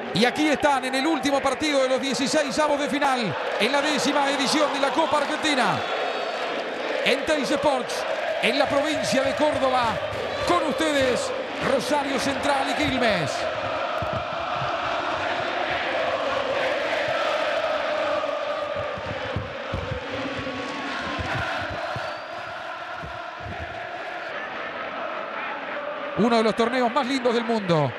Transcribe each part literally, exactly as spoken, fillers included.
Y aquí están en el último partido de los dieciseisavos de final, en la décima edición de la Copa Argentina. En Teis Sports, en la provincia de Córdoba, con ustedes, Rosario Central y Quilmes. Uno de los torneos más lindos del mundo.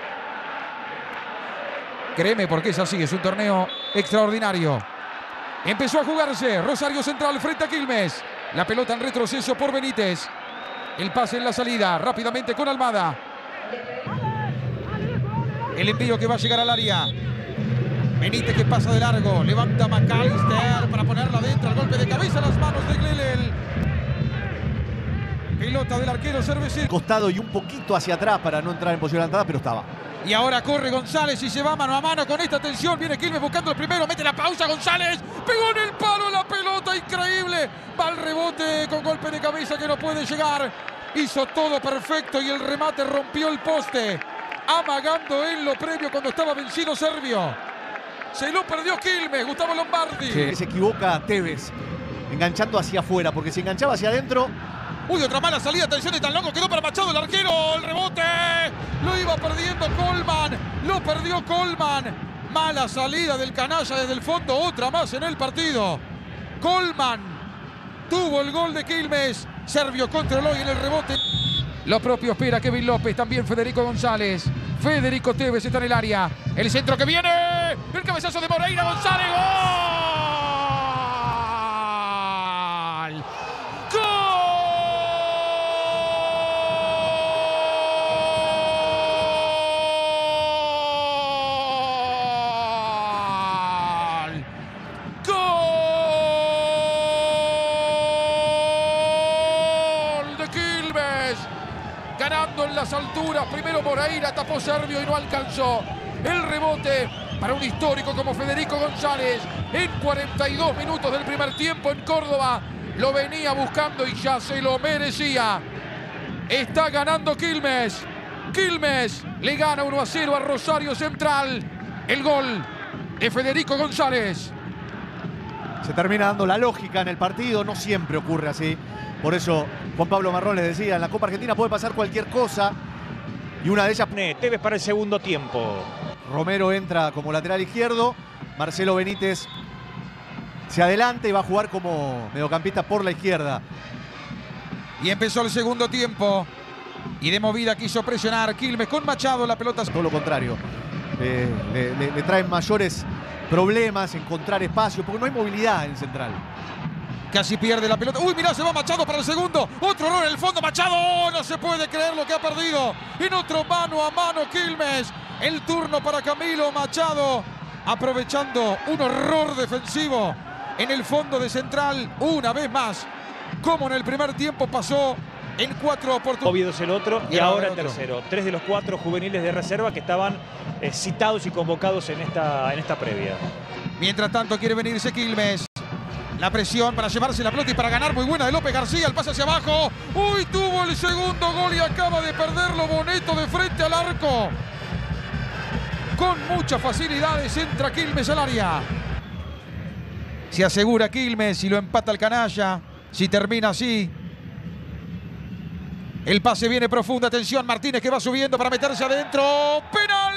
Créeme, porque es así, es un torneo extraordinario. Empezó a jugarse Rosario Central frente a Quilmes. La pelota en retroceso por Benítez. El pase en la salida, rápidamente con Almada. El envío que va a llegar al área. Benítez que pasa de largo. Levanta McAllister para ponerla adentro. El golpe de cabeza a las manos de Glelel. Pelota del arquero Cervecero. Costado y un poquito hacia atrás para no entrar en posición adelantada, pero estaba. Y ahora corre González y se va mano a mano con esta tensión. Viene Quilmes buscando el primero. Mete la pausa González. Pegó en el palo la pelota. Increíble. Va al rebote con golpe de cabeza que no puede llegar. Hizo todo perfecto y el remate rompió el poste. Amagando en lo previo cuando estaba vencido Servio. Se lo perdió Quilmes. Gustavo Lombardi. Sí. Se equivoca Tevez. Enganchando hacia afuera. Porque si enganchaba hacia adentro... Uy, otra mala salida, atención de tan loco, quedó para Machado el arquero, el rebote, lo iba perdiendo Colman, lo perdió Colman, mala salida del canalla desde el fondo, otra más en el partido. Colman tuvo el gol de Quilmes, Servio controló y en el rebote. Lo propio espera Kevin López, también Federico González, Federico Tevez está en el área, el centro que viene, el cabezazo de Moreira, González, ¡gol! Ganando en las alturas, primero Moreira, tapó Servio y no alcanzó. El rebote para un histórico como Federico González. En cuarenta y dos minutos del primer tiempo en Córdoba, lo venía buscando y ya se lo merecía. Está ganando Quilmes. Quilmes le gana uno a cero a Rosario Central. El gol de Federico González. Se termina dando la lógica en el partido, no siempre ocurre así. Por eso Juan Pablo Marrón les decía, en la Copa Argentina puede pasar cualquier cosa. Y una de ellas... Tevez para el segundo tiempo. Romero entra como lateral izquierdo. Marcelo Benítez se adelanta y va a jugar como mediocampista por la izquierda. Y empezó el segundo tiempo. Y de movida quiso presionar Quilmes con Machado, la pelota... Todo lo contrario. Eh, le, le, le traen mayores problemas encontrar espacio, porque no hay movilidad en Central. Casi pierde la pelota. Uy, mirá, se va Machado para el segundo. Otro error en el fondo. Machado, oh, no se puede creer lo que ha perdido. En otro mano a mano Quilmes. El turno para Camilo Machado. Aprovechando un horror defensivo en el fondo de Central. Una vez más, como en el primer tiempo pasó en cuatro oportunidades. Oviedo es el otro y, y ahora el tercero. Tres de los cuatro juveniles de reserva que estaban eh, citados y convocados en esta, en esta previa. Mientras tanto quiere venirse Quilmes. La presión para llevarse la pelota y para ganar, muy buena de López García, el pase hacia abajo. Uy, tuvo el segundo gol y acaba de perderlo Boneto de frente al arco. Con muchas facilidades entra Quilmes al área. Se asegura Quilmes y lo empata el canalla. Si termina así. El pase viene profundo, atención, Martínez que va subiendo para meterse adentro. ¡Penal!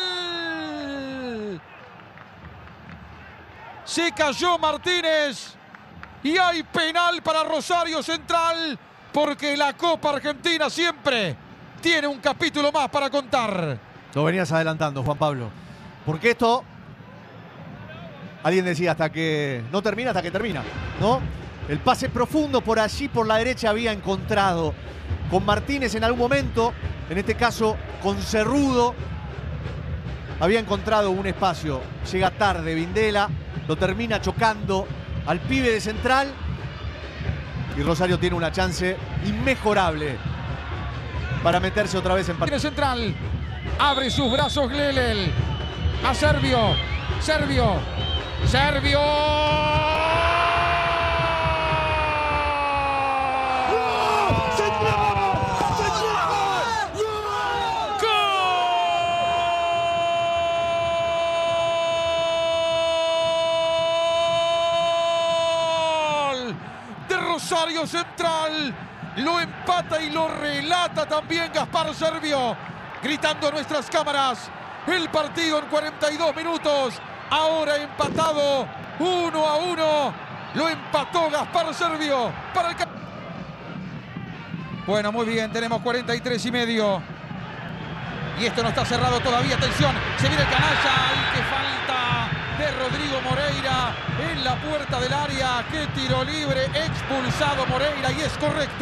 Se cayó Martínez y hay penal para Rosario Central porque la Copa Argentina siempre tiene un capítulo más para contar. Lo venías adelantando, Juan Pablo. Porque esto, alguien decía, hasta que no termina, hasta que termina, ¿no? El pase profundo por allí, por la derecha, había encontrado con Martínez en algún momento, en este caso con Cerrudo. Había encontrado un espacio, llega tarde Vindela. Lo termina chocando al pibe de Central. Y Rosario tiene una chance inmejorable para meterse otra vez en partido. Central. Abre sus brazos Glelel. A Servio. Servio. Servio. Rosario Central. Lo empata y lo relata también Gaspar Servio, gritando a nuestras cámaras. El partido en cuarenta y dos minutos, ahora empatado uno a uno. Lo empató Gaspar Servio para el... Bueno, muy bien, tenemos cuarenta y tres y medio. Y esto no está cerrado todavía. Atención, se viene el canalla y que falta de Rodrigo Moreira en la puerta del área. ¡Qué tiro libre! Expulsado Moreira y es correcto.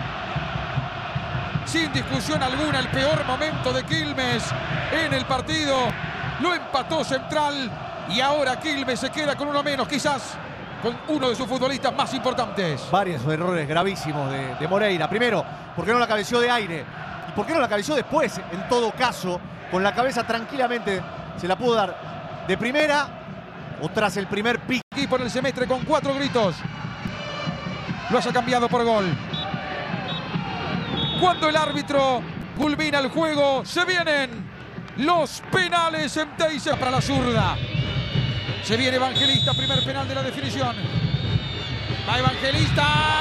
Sin discusión alguna, el peor momento de Quilmes en el partido. Lo empató Central y ahora Quilmes se queda con uno menos, quizás con uno de sus futbolistas más importantes. Varios errores gravísimos de, de Moreira. Primero, ¿por qué no la cabeció de aire? ¿Y por qué no la cabeció después? En todo caso, con la cabeza tranquilamente se la pudo dar de primera o tras el primer pique. Equipo en el semestre con cuatro gritos. Lo haya cambiado por gol. Cuando el árbitro culmina el juego, se vienen los penales en Teis para la zurda. Se viene Evangelista, primer penal de la definición. Va Evangelista.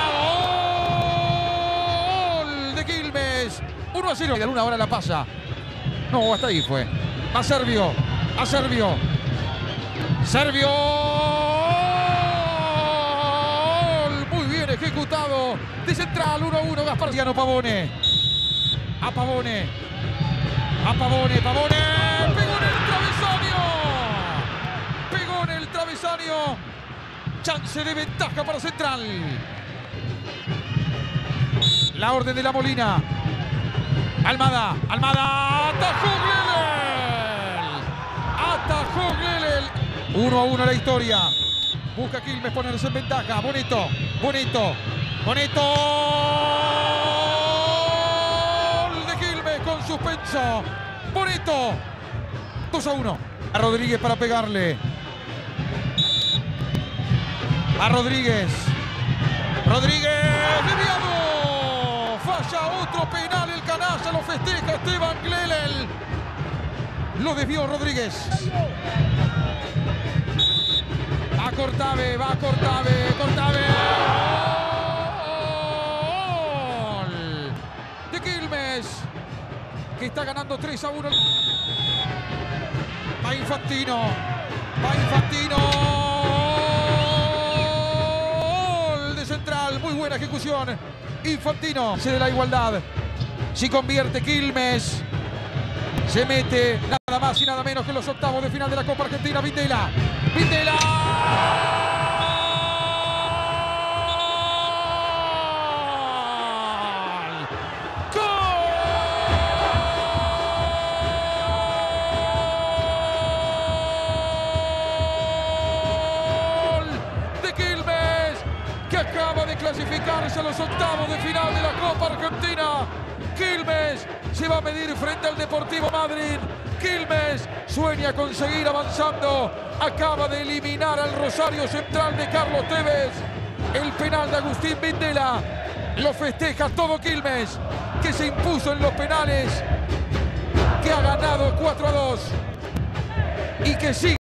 ¡Gol de Quilmes! uno a cero. Y de alguna hora la pasa. No, hasta ahí fue. A Servio. A Servio. Servio. Muy bien ejecutado. De Central, uno a uno. Gasparciano Pavone. A Pavone. A Pavone. Pavone. Pegó en el travesaño. Pegó en el travesaño. Chance de ventaja para Central. La orden de la Molina. Almada. Almada. Atajó Glelel. Atajó Glelel. uno a uno la historia. Busca Quilmes ponerse en ventaja. Bonito. Bonito. Bonito. Gol de Quilmes con suspenso. Bonito. dos a uno. A Rodríguez para pegarle. A Rodríguez. Rodríguez. Desviado. Falla otro penal. El canalla lo festeja Esteban Glelel. Lo desvió Rodríguez. Va Cortave. Va Cortave. Cortave. Gol de Quilmes, que está ganando tres a uno. Va Infantino. Va Infantino. Gol de Central. Muy buena ejecución. Infantino. Se de la igualdad. Si convierte Quilmes, se mete nada más y nada menos que los octavos de final de la Copa Argentina. Vindela. Vindela. Que acaba de clasificarse a los octavos de final de la Copa Argentina. Quilmes se va a medir frente al Deportivo Madryn. Quilmes sueña con seguir avanzando. Acaba de eliminar al Rosario Central de Carlos Tevez. El penal de Agustín Vindela lo festeja todo Quilmes, que se impuso en los penales, que ha ganado cuatro a dos y que sigue.